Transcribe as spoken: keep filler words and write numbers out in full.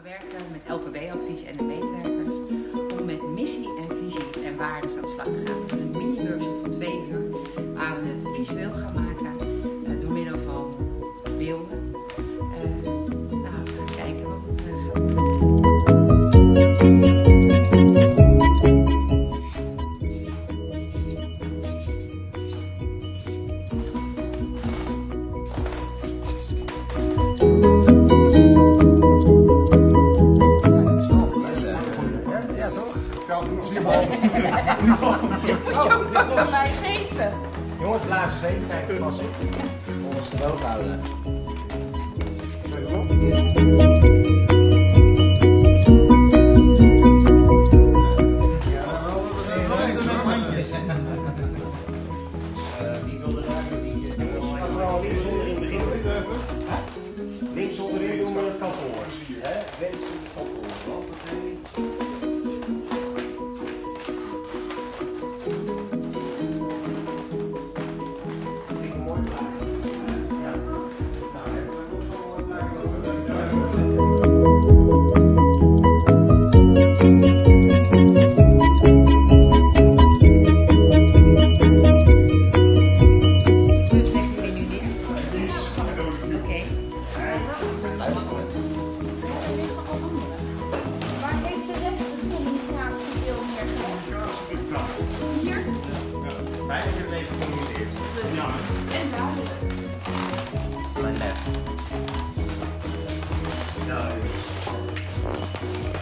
werken met L P B-advies en de medewerkers om met missie en visie en waarden aan de slag te gaan. Dus een mini-workshop van twee uur waar we het visueel gaan maken uh, door middel van beelden. Uh, nou, we gaan kijken wat het uh, gaat doen. Dat moet je ook aan mij geven. Jongens, blazen eens even kijken vast. Ons te droog houden. Wie wil er daar? Links onderin beginnen. Links onderin doen we het kantoor. Wens het kantoor. En duidelijk. Mijn lef. Nou,